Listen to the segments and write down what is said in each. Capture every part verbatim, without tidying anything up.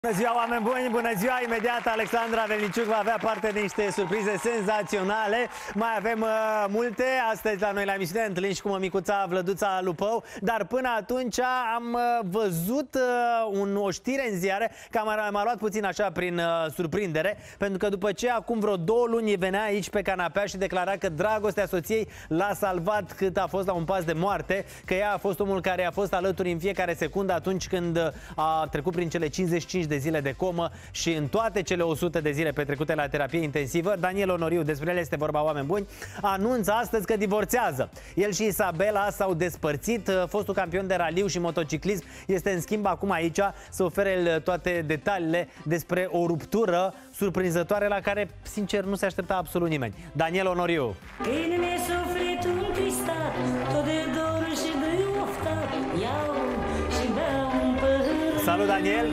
Bună ziua, oameni buni! Bună ziua! Imediat Alexandra Velniciuc va avea parte de niște surprize senzaționale. Mai avem uh, multe. Astăzi la noi la emisiune întâlnim și cu mămicuța Vlăduța Lupău. Dar până atunci am uh, văzut uh, un, o știre în ziare care m-a luat puțin așa prin uh, surprindere. Pentru că după ce acum vreo două luni venea aici pe canapea și declara că dragostea soției l-a salvat cât a fost la un pas de moarte, că ea a fost omul care a fost alături în fiecare secundă atunci când a trecut prin cele cincizeci și cinci de zile de comă și în toate cele o sută de zile petrecute la terapie intensivă. Daniel Onoriu, despre el este vorba, oameni buni, anunță astăzi că divorțează. El și Isabela s-au despărțit. Fostul campion de raliu și motociclism este în schimb acum aici să ofere toate detaliile despre o ruptură surprinzătoare la care, sincer, nu se aștepta absolut nimeni. Daniel Onoriu. Salut, Daniel!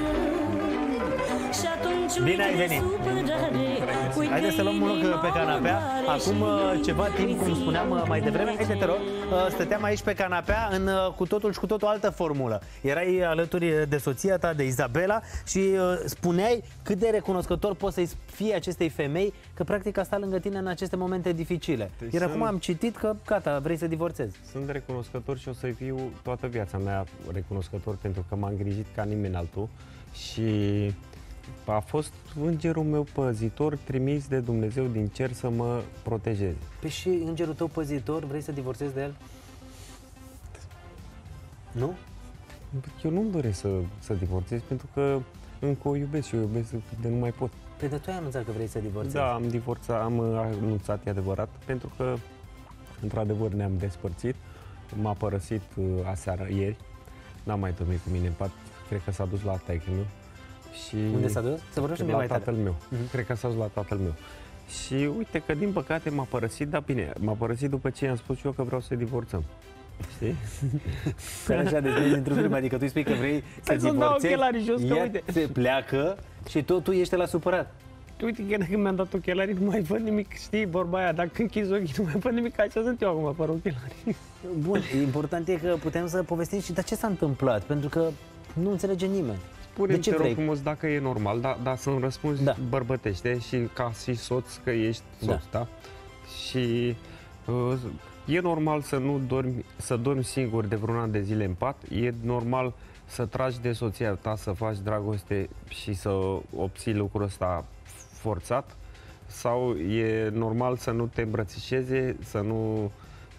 Bine ai venit! Haideți să luăm un loc pe canapea. Acum ceva timp, cum spuneam mai devreme, haide, te rog, stăteam aici pe canapea în cu totul și cu totul altă formulă. Erai alături de soția ta, de Isabela, și spuneai cât de recunoscător poți să-i fie acestei femei că practic a stat lângă tine în aceste momente dificile. Deci Iar sunt... acum am citit că gata, vrei să divorțezi. Sunt recunoscător și o să fiu toată viața mea recunoscător pentru că m-a îngrijit ca nimeni altul și a fost îngerul meu păzitor trimis de Dumnezeu din cer să mă protejeze. Păi și îngerul tău păzitor, vrei să divorțezi de el? Nu? Eu nu-mi doresc să, să divorțez pentru că încă o iubesc și o iubesc de nu mai pot. Păi de tu ai anunțat că vrei să divorțezi? Da, am divorțat, am anunțat, e adevărat, pentru că într-adevăr ne-am despărțit. M-a părăsit aseară, ieri, n-a mai dormit cu mine în pat, cred că s-a dus la taică-miu. Și unde s-a dus? Să vorbește la tatăl meu. Uh-huh. Cred că s-a dus la tatăl meu. Și uite că din păcate m-a părăsit, dar bine, m-a părăsit după ce i-am spus eu că vreau să divorțăm. Știi? Păi așa, deci într-un film, adică tu îi spui că vrei să divorțezi, ea se pleacă și tot tu ești la supărat. Uite, chiar când mi-am dat ochelarii, nu mai văd nimic, știi, vorba aia, dacă închizi ochii, nu mai văd nimic, așa sunt eu acum, fără ochelarii. Bun, important e că putem să povestim și de ce s-a întâmplat, pentru că nu înțelege nimeni. Spune-mi, te rog frumos, dacă e normal, dar da, să-mi răspunzi da. bărbătește și ca și soț, că ești soț, da? da? Și uh, e normal să nu dormi, să dormi singur de vreun an de zile în pat, e normal să tragi de soția ta, să faci dragoste și să obții lucrul ăsta forțat, sau e normal să nu te îmbrățișeze, să nu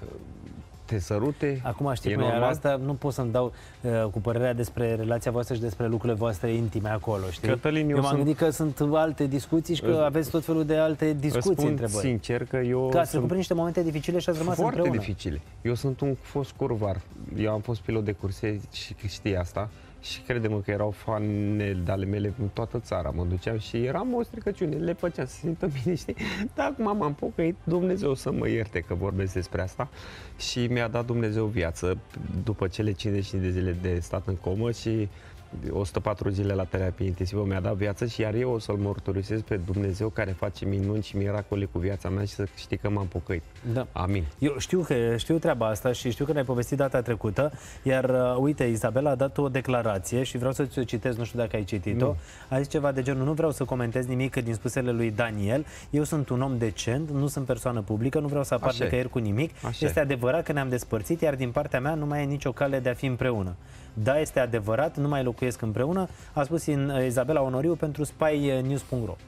te sărute? Acum știi cum e, asta nu pot să-mi dau uh, cu părerea despre relația voastră și despre lucrurile voastre intime acolo, știi? Cătălin, eu, eu m-am sunt... gândit că sunt alte discuții și că îți... aveți tot felul de alte discuții între voi. Sincer că eu... Că ați trecut prin niște momente dificile și ați rămas foarte împreună. dificile. Eu sunt un fost curvar. Eu am fost pilot de curse și știi asta. Și crede-mă că erau fane de-ale mele în toată țara. Mă duceam și eram o stricăciune, le făceam să se simtă bine, știi? Dar acum m-am pocăit, Dumnezeu să mă ierte că vorbesc despre asta. Și mi-a dat Dumnezeu viață după cele cincizeci și cinci de zile de stat în comă și o sută patru zile la terapie intensivă, mi-a dat viață și iar eu o să-L mărturisesc pe Dumnezeu care face minuni și miracole cu viața mea și să știi că m-am pocăit. Da. Amin. Eu știu că știu treaba asta și știu că ne-ai povestit data trecută, iar uh, uite, Isabela a dat o declarație și vreau să ți-o citez, nu știu dacă ai citit-o. A zis ceva de genul: nu vreau să comentez nimic din spusele lui Daniel, eu sunt un om decent, nu sunt persoană publică, nu vreau să apar nicăieri cu nimic. Așa este adevărat că ne-am despărțit, iar din partea mea nu mai e nicio cale de a fi împreună. Da, este adevărat, nu mai locuiesc împreună, a spus în Isabela Onoriu pentru spy news punct ro.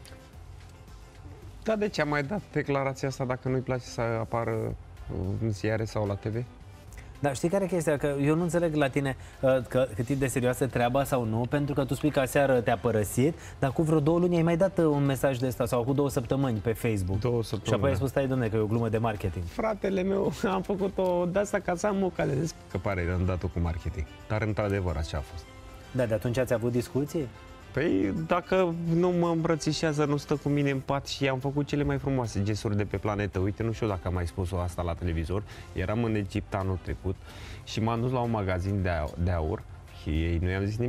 Da, de ce a mai dat declarația asta dacă nu-i place să apară în ziare sau la T V? Dar știi care e chestia? Că eu nu înțeleg la tine că, că cât e de serioasă treaba sau nu, pentru că tu spui că aseară te-a părăsit, dar cu vreo două luni ai mai dat un mesaj de ăsta sau cu două săptămâni pe Facebook. Două săptămâni. Și apoi ai spus, stai, domne, că e o glumă de marketing. Fratele meu, am făcut-o de asta ca să am o cale de scăpare, am dat-o cu marketing. Dar într-adevăr așa a fost. Da, de atunci ați avut discuții? Păi dacă nu mă îmbrățișează, nu stă cu mine în pat și am făcut cele mai frumoase gesturi de pe planetă. Uite, nu știu dacă am mai spus-o asta la televizor. Eram în Egipt anul trecut și m-am dus la un magazin de aur, de aur și ei nu i-am zis nimic.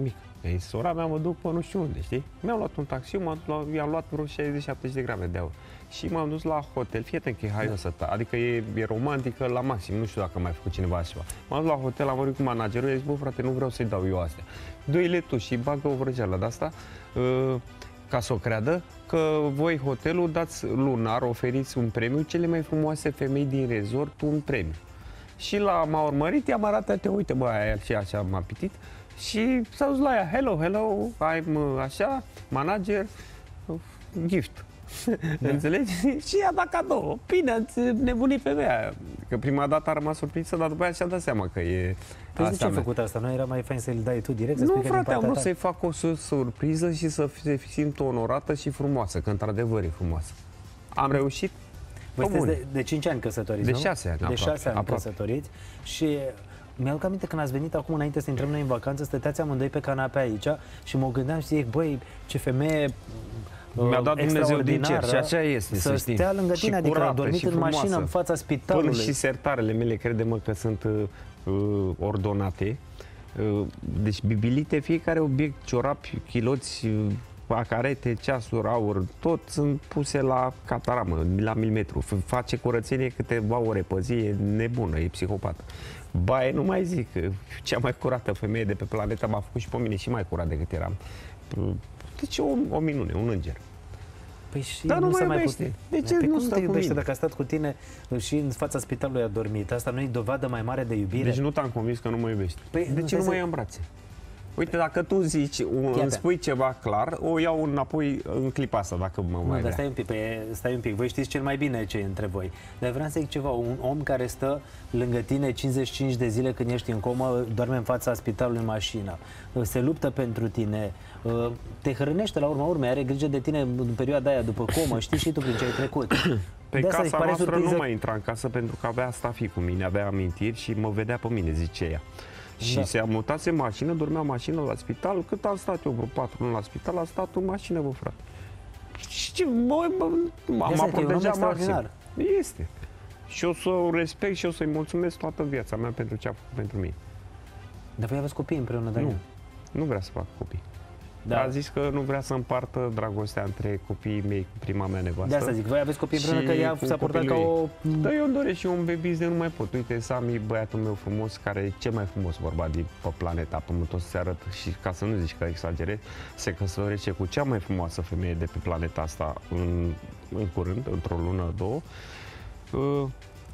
Ei, sora mea mă duc pe nu știu unde, știi? Mi-am luat un taxi, i-am luat vreo șaizeci șaptezeci de grame de aur. Și m-am dus la hotel, fii atent că e haioasă ta, adică e, e romantică la maxim, nu știu dacă mai făcut cineva așa. M-am dus la hotel, am vorbit cu managerul, i-a zis, bă frate, nu vreau să-i dau eu astea. Dă-i-le tu și bagă o vrăjeală de asta, uh, ca să o creadă, că voi hotelul dați lunar, oferiți un premiu, cele mai frumoase femei din resort, un premiu. Și la m-a urmărit, i-am arătat, uite bă, aia și așa m-a pitit. Și s-a dus la ea, hello, hello, I'm uh, așa, manager, uh, gift. Da. Înțelegi? Și i-a dat cadou. Bine, ați nebunit femeia. Că prima dată a rămas surprinsă, dar după aia și-a dat seama că e... Păi de ce ai făcut asta? Nu era mai fain să-i dai tu direct? Nu, frate, am vrut să-i fac o surpriză și să se simtă onorată și frumoasă, că într-adevăr e frumoasă. Am reușit. Voi sunteți de, de cinci ani căsătoriți, de nu? șase ani, De aproape, șase ani aproape. căsătoriți și... Mi-aduc aminte când ați venit acum înainte să intrăm noi în vacanță, stăteați amândoi pe canapea aici și mă gândeam și zic, băi, ce femeie mi-a dat Dumnezeu din cer și așa este, să, să știi. Stea lângă tine, adică curată, a dormit în frumoasă. mașină în fața spitalului. Până și sertarele mele, crede-mă că sunt uh, ordonate. Uh, deci bibilite, fiecare obiect, ciorapi, chiloți, uh, pacarete, ceasuri, aur, tot sunt puse la cataramă, la milimetru. Face curățenie câteva ore pe zi, e nebună, e psihopată. Baie, nu mai zic, cea mai curată femeie de pe planetă m-a făcut și pe mine și mai curat decât eram. Deci o, o minune, un înger. Păi și Dar nu, nu mai mai iubește. De ce pe nu cum stă te cu iubește mine? dacă a stat cu tine și în fața spitalului a dormit? Asta nu e dovadă mai mare de iubire? Deci nu te-am convins că nu mă iubești. Păi, de nu ce nu să- mă ia în brațe? Uite, dacă tu zici, un, îmi spui ceva clar, o iau înapoi în clipa asta, dacă mă Nu, mai dar vrea. stai un pic, pe, stai un pic, voi știți cel mai bine ce e între voi. Dar vreau să zic ceva, un om care stă lângă tine cincizeci și cinci de zile când ești în comă, doarme în fața spitalului în mașină, se luptă pentru tine, te hrănește la urma urmei, are grijă de tine în perioada aia după comă, știi și tu prin ce ai trecut. Pe De asta îți casa pare noastră surpriză- nu mai intra în casă pentru că avea stafi cu mine, avea amintiri și mă vedea pe mine, zice ea. Și Da. se a mutat în mașină, dormea în mașină la spital. Cât am stat eu, vreo patru luni la spital, a stat în mașină, bă, frate. Și bă, bă, m-a Este, e un om protejat maxim. extraordinar. Este. Și o să o respect și o să-i mulțumesc toată viața mea pentru ce a făcut pentru mine. Dar voi aveți copii împreună, Daniel? Nu, nu vrea să fac copii. Da. A zis că nu vrea să împartă dragostea între copiii mei cu prima mea nevastă. De asta zic, voi aveți copii împreună, că și ea cu s-a portat ca copilul o... ei. Da, eu îmi doresc și eu un baby de nu mai pot. Uite, Sami, băiatul meu frumos, care e cel mai frumos bărbat din pe planeta Pământ, o să se arăt și ca să nu zici că exagerez, se căsătorește cu cea mai frumoasă femeie de pe planeta asta în, în curând, într-o lună, două. Uh,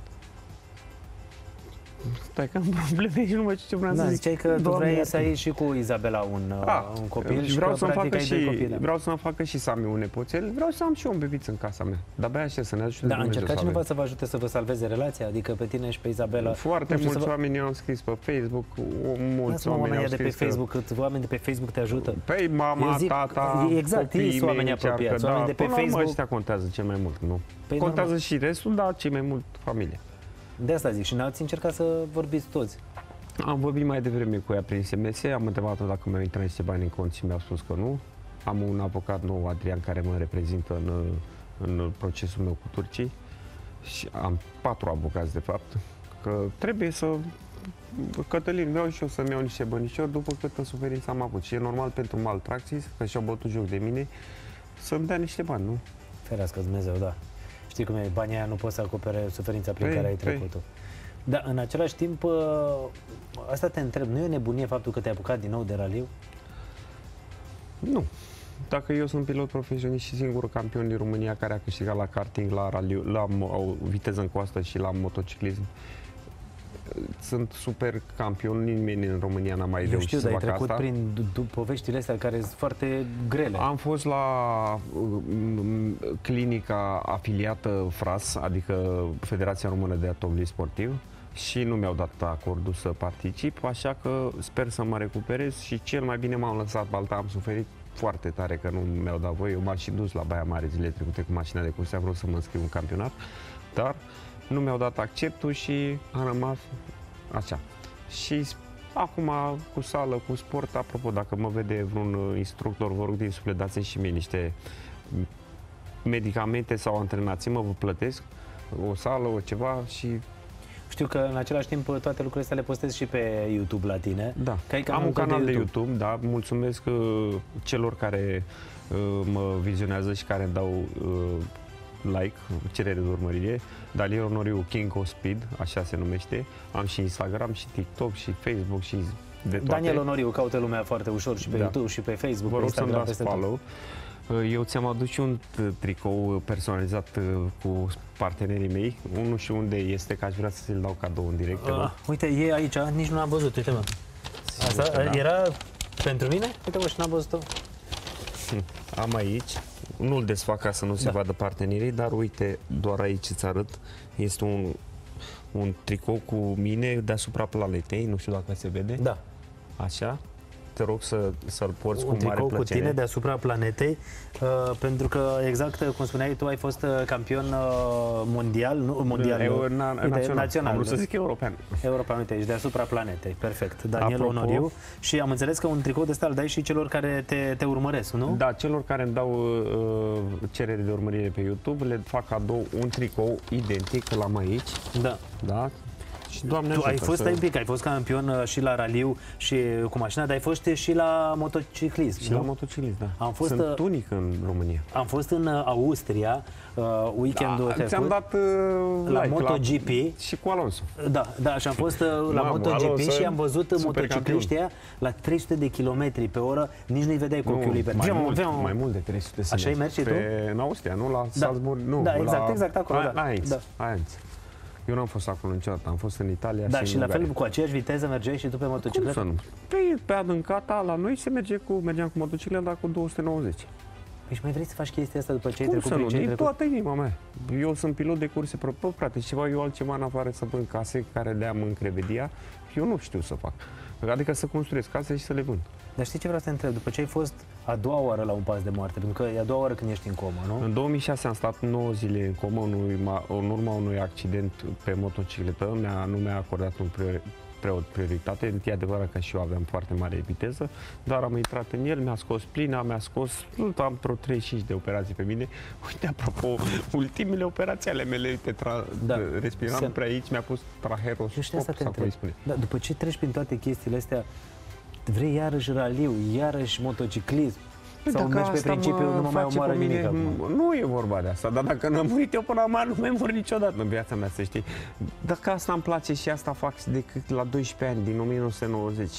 Stai că am probleme și nu mai știu ce vreau Da, să zic. ziceai că tu Doamne, vrei iartă-mă. să ai și cu Izabela un, Ah, un copil și vreau că să-mi practic facă ai doi și, copii. Da. vreau să-mi facă și Sami un nepoțel, vreau să am și eu un bebiț în casa mea. Dar abia așa să ne ajute Da, a Dumnezeu încercat să cineva avem. să vă ajute să vă salveze relația? Adică pe tine și pe Izabela? Foarte Nu știu, mulți să vă... oameni au scris pe Facebook, o- mulți Lasă-mă oameni oamenii au de pe scris că- Facebook, cât oameni de pe Facebook te ajută. Păi mama, Eu zic, tata, exact, ei copiii sunt mei oamenii încearcă, apropiați, da, oameni de pe până la urmă Facebook. ăștia contează cel mai mult, nu? Păi Contează normal. și restul, dar cel mai mult familia. De asta zic, și n-ați încercat să vorbiți toți. Am vorbit mai devreme cu ea prin S M S, am întrebat-o dacă mi-au intrat niște bani în cont și mi-au spus că nu. Am un avocat nou, Adrian, care mă reprezintă în, în procesul meu cu turcii și am patru avocați, de fapt, că trebuie să... Cătălin, vreau și eu să-mi iau niște bănișori după câtă suferință am avut. Și e normal pentru maltracții, că și-au bătut joc de mine, să-mi dea niște bani, nu? Ferească Dumnezeu, da. Știi cum e, banii aia nu pot să acopere suferința prin Păi, care ai păi. trecut-o. Dar în același timp, ă, asta te întreb, nu e o nebunie faptul că te-ai apucat din nou de raliu? Nu. Dacă eu sunt pilot profesionist și singurul campion din România care a câștigat la karting, la, raliu, la mo- viteză în coastă și la motociclism, sunt super campion, nimeni în România n-a mai Eu reușit știu, să dar ai facă trecut asta. prin du- du- poveștile astea care sunt foarte grele. Am fost la um, clinica afiliată F R A S, adică Federația Română de Automobilism Sportiv, și nu mi-au dat acordul să particip, așa că sper să mă recuperez și cel mai bine m-am lăsat balta, am suferit foarte tare că nu mi-au dat voie. Eu m-am și dus la Baia Mare zilele trecute cu mașina de curse, am vrut să mă înscriu în campionat, dar nu mi-au dat acceptul și am rămas așa. Și acum cu sală, cu sport, apropo, dacă mă vede vreun instructor, vă rog din suflet, dați și mie niște medicamente sau antrenații, mă vă plătesc o sală, o ceva și Știu că în același timp toate lucrurile astea le postezi și pe YouTube la tine. Da, am un canal de YouTube. de YouTube, da, mulțumesc uh, celor care uh, mă vizionează și care îmi dau uh, like, cerere de urmărire. Daniel Onoriu King of Speed, așa se numește. Am și Instagram, și TikTok, și Facebook, și de toate. Daniel Onoriu, caută lumea foarte ușor și pe da. YouTube, și pe Facebook, Vă pe rog Instagram, să-mi dați follow. Eu ți-am adus și un tricou personalizat cu partenerii mei. Unul și unde este, că aș vrea să ți-l dau cadou în direct. Uh, uite, e aici, nici nu l-am văzut, uite mă. Asta da. Era pentru mine? Uite mă, și n-am văzut-o. Am aici, nu-l desfac ca să nu se da. vadă partenerii, dar uite, doar aici îți arăt. Este un, un tricou cu mine deasupra planetei, nu știu dacă se vede. Da. Așa. Te rog să, să-l porți un cu mare plăcere. cu tine deasupra planetei, uh, pentru că, exact cum spuneai, tu ai fost campion uh, mondial, nu mondial, Eu, na, uite, național. național. Am vrut să zic european. European, uite, ești deasupra planetei, perfect. Daniel Apropo, Onoriu. Și am înțeles că un tricou de ăsta îl dai și celor care te, te urmăresc, nu? Da, celor care îmi dau uh, cerere de urmărire pe YouTube, le fac cadou un tricou identic, l-am aici. Da. Da. Și Doamne tu ai fost, să... un pic, ai fost campion și la raliu și cu mașina, dar ai fost și la motociclism. Și nu? la motociclism, da. Am fost, Sunt unic în România. Am fost în Austria uh, weekendul da, trecut. Ți-am dat uh, la like, MotoGP. La, și cu Alonso. Da, da, și am fost uh, la Mamă, MotoGP Alonso, și am văzut motocicliștii aia la trei sute de kilometri pe oră, nici nu-i vedeai cu ochiul liber. Mai, mult, mai mult de trei sute. Așa ai mers și tu? În Austria, nu la da. Salzburg, nu. Da, exact, la... exact acolo. La, da. la Ainz, da. Ainz. Eu n-am fost acolo niciodată, am fost în Italia da, și, și în la Ungaria. fel cu aceeași viteză mergeai și tu pe motocicletă? Cum să nu? Pe, pe adâncata, la noi se merge cu, mergeam cu motocicleta, dar cu două sute nouăzeci. Păi și mai vrei să faci chestia asta după ce ai Cum trecut să nu? prin ce ai Din trecut? toată inima mea. Eu sunt pilot de curse pro, bă, frate, ceva eu altceva în afară să vând case care le am în Crevedia, eu nu știu să fac. Adică să construiesc case și să le vând. Dar știi ce vreau să te întreb? După ce ai fost a doua oară la un pas de moarte, pentru că e a doua oară când ești în comă, nu? În două mii șase am stat nouă zile în comă în urma unui accident pe motocicletă. Mi-a, nu mi-a acordat un priori, preot prioritate. E adevărat că și eu aveam foarte mare viteză, dar am intrat în el, mi-a scos plina, mi-a scos, am vreo treizeci și cinci de operații pe mine. Uite, apropo, ultimele operații ale mele, uite, tra, da. respiram Se... prea aici, mi-a pus traheroscop, sau cum îi spune. Da, după ce treci prin toate chestiile astea, vrei iarăși raliu, iarăși motociclism? Sau mergi pe principiu, nu mă mai omoară nimic acum? Nu e vorba de asta, dar dacă n-am murit eu până acum, nu mai mor niciodată în viața mea, să știi. Dacă asta îmi place și asta fac de la doisprezece ani, din o mie nouă sute nouăzeci.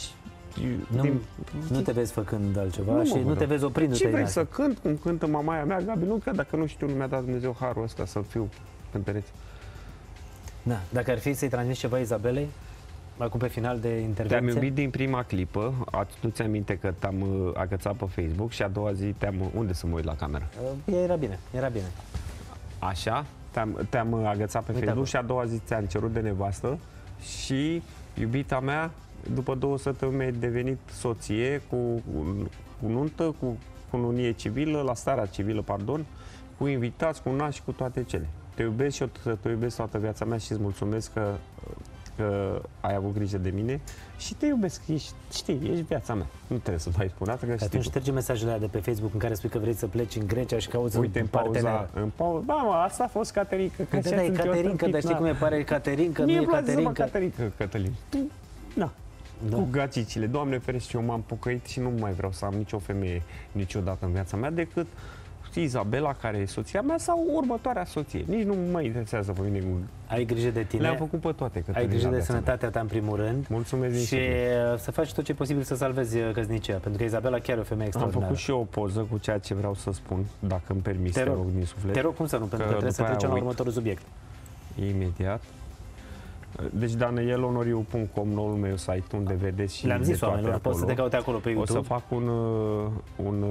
Nu, din... nu te vezi făcând altceva nu și nu te vezi oprindu-te. Ce vrei să cânt, cum cântă mamaia mea, Gabi? Nu, că dacă nu știu, nu mi-a dat Dumnezeu harul ăsta să fiu în pereți. Da, dacă ar fi să-i transmiți ceva Izabelei, acum pe final de intervenție. Te-am iubit din prima clipă, tu-ți aminte că te-am agățat pe Facebook și a doua zi te-am... Unde să mă uit la cameră? Era bine, era bine. Așa, te-am, te-am agățat pe Uite Facebook acum. Și a doua zi ți-am cerut de nevastă și iubita mea, după două săptămâni mi-a devenit soție cu, cu nuntă, cu cununie civilă, la starea civilă, pardon, cu invitați, cu nași și cu toate cele. Te iubesc și eu te iubesc toată viața mea și îți mulțumesc că că ai avut grijă de mine și te iubesc, ești, știi, ești viața mea. Nu trebuie să mai spun asta, că știi. Atunci șterge mesajele de pe Facebook în care spui că vrei să pleci în Grecia și cauți Uite, un partener. În pauza, da, mă, asta a fost Caterinca. Da, da, e Caterinca, dar știi cum e, pare Caterinca, nu e Caterinca. Caterinca, Cătălin. Da. Da. Cu gacicile. Doamne ferește, eu m-am pocăit și nu mai vreau să am nicio femeie niciodată în viața mea decât Izabela, care e soția mea, sau următoarea soție. Nici nu mă interesează pe mine. Ai grijă de tine. Le-am făcut pe toate. Ai grijă de sănătatea ta în primul rând. Mulțumesc. Și să faci tot ce e posibil să salvezi căsnicia, pentru că Izabela chiar e o femeie extraordinară. Am făcut și eu o poză cu ceea ce vreau să spun, dacă îmi permiți, te, te rog din suflet. Te rog, cum să nu, pentru că, că trebuie să trecem la următorul subiect. Imediat. Deci daniel onoriu punct com, noul meu site, unde vedeți și le-am zis oamenilor, poți să te caute acolo pe YouTube. O să fac un, un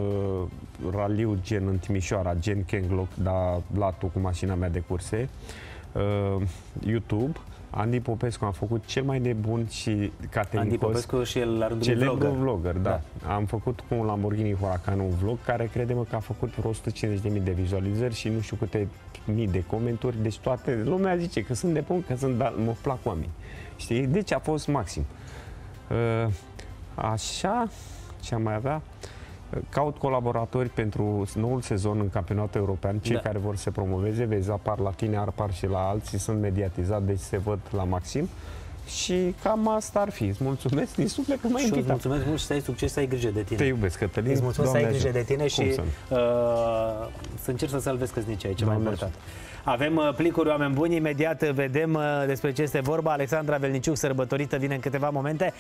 raliu gen în Timișoara, gen Kenglock, dar latul cu mașina mea de curse. Uh, YouTube, Andy Popescu, am făcut cel mai nebun și catericos. Andy Popescu și el la rândul lui vlogger. vlogger, da. da. Am făcut cu un Lamborghini Huracan un vlog care crede-mă că a făcut vreo o sută cincizeci de mii de vizualizări și nu știu câte mii de comentarii. Deci toată lumea zice că sunt nebun, că sunt, da, mă plac oameni. Știi? Deci a fost maxim. Uh, așa, ce am mai avea? Caut colaboratori pentru noul sezon în campionatul european, cei Da. care vor să se promoveze, vezi, apar la tine, apar și la alții, sunt mediatizați, deci se văd la maxim. Și cam asta ar fi. Îți mulțumesc din suflet că m-ai Și eu îți invitat. mulțumesc mult și să ai succes, să ai grijă de tine. Te iubesc, Cătălin. Îți mulțumesc, să ai Doamne grijă de ajută. tine și Cum uh, să încerci să salvezi căsnicia, e cel mai Doamne important. Avem uh, plicuri, oameni buni, imediat vedem uh, despre ce este vorba. Alexandra Velniciuc, sărbătorită, vine în câteva momente.